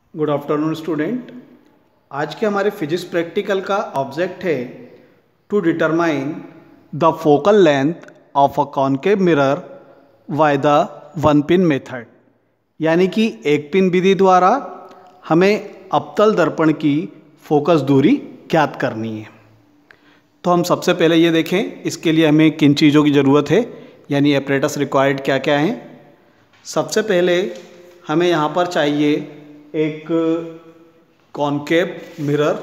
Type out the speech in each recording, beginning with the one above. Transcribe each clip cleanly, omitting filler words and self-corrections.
Good afternoon student. आज के हमारे फिजिक्स प्रैक्टिकल का ऑब्जेक्ट है to determine the focal length of a concave mirror by the one pin method, यानी कि एक पिन विधि द्वारा हमें अवतल दर्पण की फोकस दूरी ज्ञात करनी है। तो हम सबसे पहले ये देखें इसके लिए हमें किन चीज़ों की ज़रूरत है, यानी एपरेटस रिक्वायर्ड क्या क्या हैं। सबसे पहले हमें यहाँ पर चाहिए एक कॉनकेव मिरर।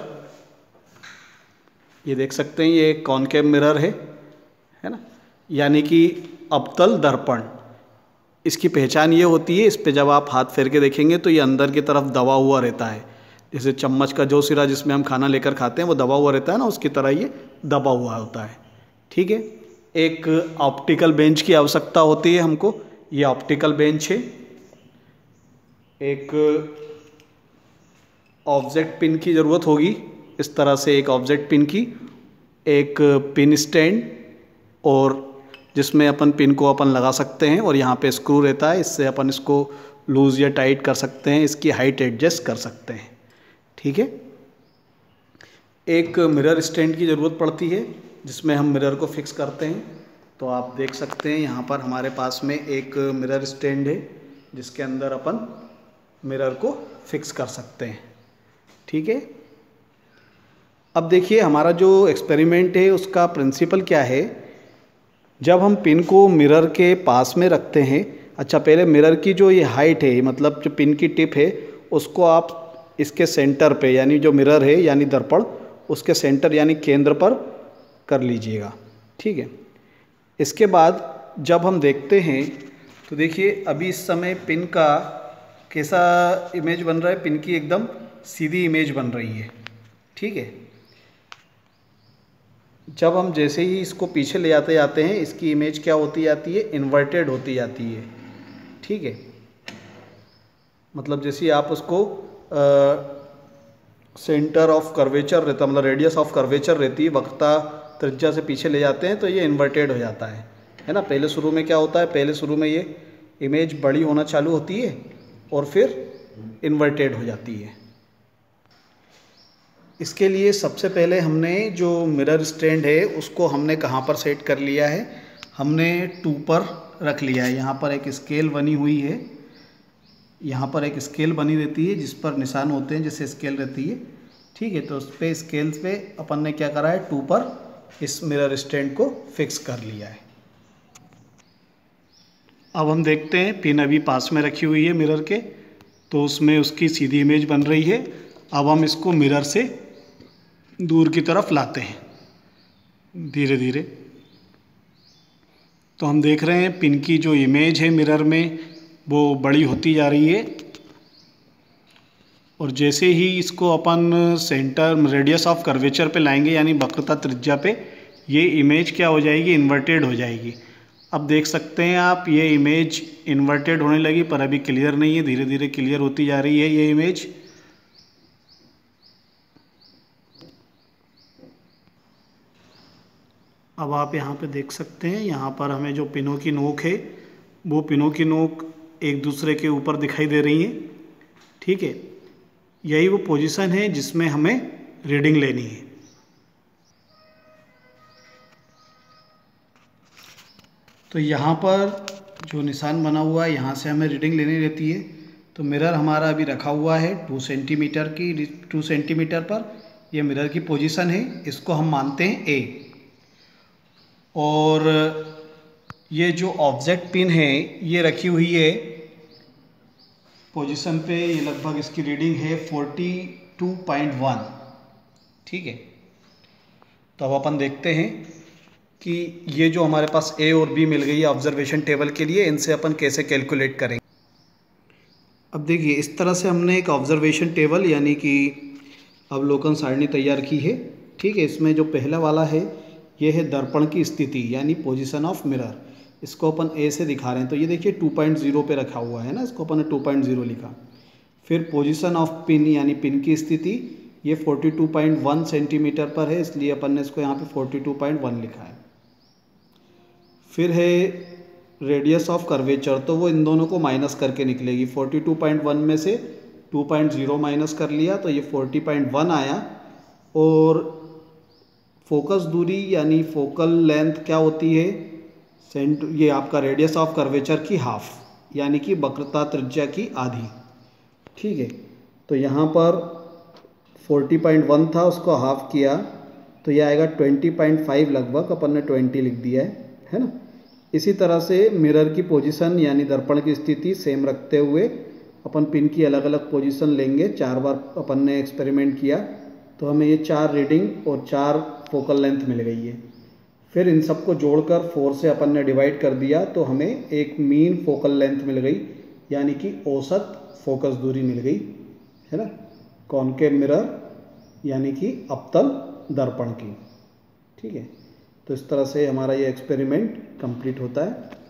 ये देख सकते हैं, ये एक कॉनकेव मिरर है ना, यानी कि अवतल दर्पण। इसकी पहचान ये होती है, इस पे जब आप हाथ फेर के देखेंगे तो ये अंदर की तरफ दबा हुआ रहता है। जैसे चम्मच का जो सिरा जिसमें हम खाना लेकर खाते हैं वो दबा हुआ रहता है ना, उसकी तरह ये दबा हुआ होता है। ठीक है। एक ऑप्टिकल बेंच की आवश्यकता होती है हमको, ये ऑप्टिकल बेंच है। एक ऑब्जेक्ट पिन की ज़रूरत होगी, इस तरह से एक ऑब्जेक्ट पिन की, एक पिन स्टैंड और जिसमें अपन पिन को अपन लगा सकते हैं, और यहाँ पे स्क्रू रहता है, इससे अपन इसको लूज़ या टाइट कर सकते हैं, इसकी हाइट एडजस्ट कर सकते हैं। ठीक है। एक मिरर स्टैंड की ज़रूरत पड़ती है जिसमें हम मिरर को फिक्स करते हैं। तो आप देख सकते हैं यहाँ पर हमारे पास में एक मिरर स्टैंड है जिसके अंदर अपन मिरर को फिक्स कर सकते हैं। ठीक है। अब देखिए हमारा जो एक्सपेरिमेंट है उसका प्रिंसिपल क्या है। जब हम पिन को मिरर के पास में रखते हैं, अच्छा पहले मिरर की जो ये हाइट है, मतलब जो पिन की टिप है, उसको आप इसके सेंटर पे, यानी जो मिरर है यानी दर्पण, उसके सेंटर यानी केंद्र पर कर लीजिएगा। ठीक है। इसके बाद जब हम देखते हैं तो देखिए अभी इस समय पिन का कैसा इमेज बन रहा है, पिन की एकदम सीधी इमेज बन रही है। ठीक है। जब हम जैसे ही इसको पीछे ले जाते जाते हैं, इसकी इमेज क्या होती जाती है, इन्वर्टेड होती जाती है। ठीक है। मतलब जैसे आप उसको सेंटर ऑफ कर्वेचर रहता, मतलब रेडियस ऑफ कर्वेचर रहती है, वक्रता त्रिज्या से पीछे ले जाते हैं तो ये इन्वर्टेड हो जाता है ना। पहले शुरू में क्या होता है, पहले शुरू में ये इमेज बड़ी होना चालू होती है और फिर इन्वर्टेड हो जाती है। इसके लिए सबसे पहले हमने जो मिरर स्टैंड है उसको हमने कहाँ पर सेट कर लिया है, हमने 2 पर रख लिया है। यहाँ पर एक स्केल बनी हुई है, यहाँ पर एक स्केल बनी रहती है जिस पर निशान होते हैं, जैसे स्केल रहती है। ठीक है। तो उस पर स्केल्स पे अपन ने क्या करा है, 2 पर इस मिरर स्टैंड को फिक्स कर लिया है। अब हम देखते हैं, पिन अभी पास में रखी हुई है मिरर के, तो उसमें उसकी सीधी इमेज बन रही है। अब हम इसको मिरर से दूर की तरफ लाते हैं धीरे धीरे। तो हम देख रहे हैं पिन की जो इमेज है मिरर में वो बड़ी होती जा रही है, और जैसे ही इसको अपन सेंटर रेडियस ऑफ कर्वेचर पे लाएंगे, यानी वक्रता त्रिज्या पे, ये इमेज क्या हो जाएगी, इन्वर्टेड हो जाएगी। अब देख सकते हैं आप, ये इमेज इन्वर्टेड होने लगी पर अभी क्लियर नहीं है, धीरे धीरे क्लियर होती जा रही है ये इमेज। अब आप यहाँ पे देख सकते हैं, यहाँ पर हमें जो पिनों की नोक है वो पिनों की नोक एक दूसरे के ऊपर दिखाई दे रही हैं। ठीक है। यही वो पोजीशन है जिसमें हमें रीडिंग लेनी है। तो यहाँ पर जो निशान बना हुआ है, यहाँ से हमें रीडिंग लेनी रहती है। तो मिरर हमारा अभी रखा हुआ है 2 सेंटीमीटर पर, यह मिरर की पोजीशन है, इसको हम मानते हैं ए। और ये जो ऑब्जेक्ट पिन है ये रखी हुई है पोजीशन पे, ये लगभग इसकी रीडिंग है 42.1। ठीक है। तो अब अपन देखते हैं कि ये जो हमारे पास ए और बी मिल गई है ऑब्जर्वेशन टेबल के लिए, इनसे अपन कैसे कैलकुलेट करेंगे। अब देखिए इस तरह से हमने एक ऑब्जर्वेशन टेबल यानी कि अवलोकन सारणी तैयार की है। ठीक है। इसमें जो पहला वाला है ये है दर्पण की स्थिति यानी पोजीशन ऑफ मिरर, इसको अपन ए से दिखा रहे हैं। तो ये देखिए 2.0 पे रखा हुआ है ना, इसको अपन ने 2.0 लिखा। फिर पोजीशन ऑफ पिन यानी पिन की स्थिति, ये 42.1 सेंटीमीटर पर है, इसलिए अपन ने इसको यहाँ पे 42.1 लिखा है। फिर है रेडियस ऑफ कर्वेचर, तो वो इन दोनों को माइनस करके निकलेगी, 42.1 में से 2.0 माइनस कर लिया तो ये 40.1 आया। और फोकस दूरी यानी फोकल लेंथ क्या होती है, ये आपका रेडियस ऑफ कर्वेचर की हाफ, यानी कि वक्रता त्रिज्या की आधी। ठीक है, तो यहाँ पर 40.1 था, उसको हाफ किया तो ये आएगा 20.5 लगभग, अपन ने 20 लिख दिया है ना। इसी तरह से मिरर की पोजीशन यानी दर्पण की स्थिति सेम रखते हुए अपन पिन की अलग अलग पोजीशन लेंगे। 4 बार अपन ने एक्सपेरिमेंट किया तो हमें ये 4 रीडिंग और 4 फोकल लेंथ मिल गई है। फिर इन सबको जोड़कर 4 से अपन ने डिवाइड कर दिया तो हमें एक मीन फोकल लेंथ मिल गई, यानी कि औसत फोकस दूरी मिल गई, है ना, कॉनकेव मिरर यानी कि अवतल दर्पण की। ठीक है, तो इस तरह से हमारा ये एक्सपेरिमेंट कंप्लीट होता है।